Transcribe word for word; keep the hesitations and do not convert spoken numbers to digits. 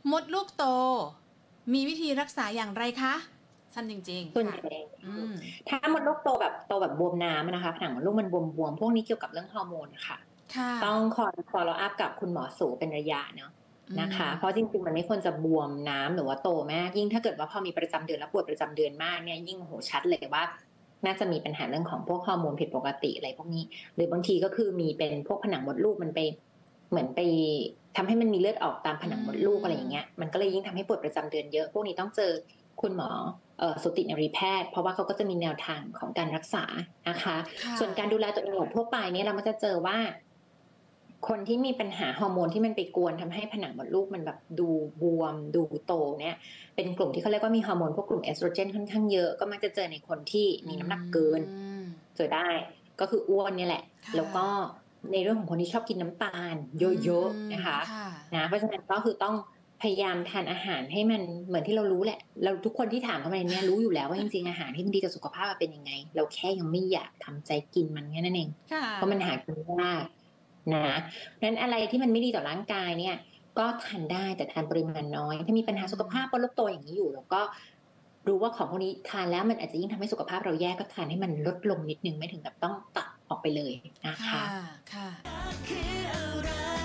มดลูกโตมีวิธีรักษาอย่างไรคะสั้นจริงๆส่วนใหญ่ถ้ามดลูกโตแบบโตแบบบวมน้ำนะคะผนังมดลูกมันบวมๆพวกนี้เกี่ยวกับเรื่องฮอร์โมนค่ะต้องคอย follow up กับคุณหมอสูเป็นระยะเนาะนะคะเพราะจริงๆมันไม่ควรจะบวมน้ำหรือว่าโตมากยิ่งถ้าเกิดว่าพอมีประจำเดือนแล้วปวดประจำเดือนมากเนี่ยยิ่งโหชัดเลยว่าน่าจะมีปัญหาเรื่องของพวกฮอร์โมนผิดปกติอะไรพวกนี้หรือบางทีก็คือมีเป็นพวกผนังมดลูกมันไปเหมือนไปทำให้มันมีเลือดออกตามผนังมดลูกอะไรอย่างเงี้ยมันก็เลยยิ่งทำให้ปวดประจำเดือนเยอะพวกนี้ต้องเจอคุณหมอเอ่อสูตินรีแพทย์เพราะว่าเขาก็จะมีแนวทางของการรักษานะคะส่วนการดูแลตัวเองแบบทั่วไปเนี่ยเราก็จะเจอว่าคนที่มีปัญหาฮอร์โมนที่มันไปกวนทำให้ผนังมดลูกมันแบบดูบวมดูโตเนี่ยเป็นกลุ่มที่เขาเรียกว่ามีฮอร์โมนพวกกลุ่มเอสโตรเจนค่อนข้างเยอะก็มักจะเจอในคนที่มีน้ำหนักเกินเจอได้ก็คืออ้วนเนี่ยแหละแล้วก็ในเรื่องของคนที่ชอบกินน้ำตาลเยอะๆนะคะนะเพราะฉะนั้นก็คือต้องพยายามทานอาหารให้มันเหมือนที่เรารู้แหละเราทุกคนที่ถามเข้ามาเนี่ยรู้อยู่แล้วว่าจริงๆอาหารที่มันดีต่อสุขภาพเป็นยังไงเราแค่ยังไม่อยากทำใจกินมันแค่นั้นเองเพราะมันหากินยากนะนั้นอะไรที่มันไม่ดีต่อร่างกายเนี่ยก็ทานได้แต่ทานปริมาณน้อยถ้ามีปัญหาสุขภาพปวดโตอย่างนี้อยู่แล้วก็รู้ว่าของพวกนี้ทานแล้วมันอาจจะยิ่งทำให้สุขภาพเราแย่ก็ทานให้มันลดลงนิดนึงไม่ถึงกับต้องตัดออกไปเลยนะคะค่ะ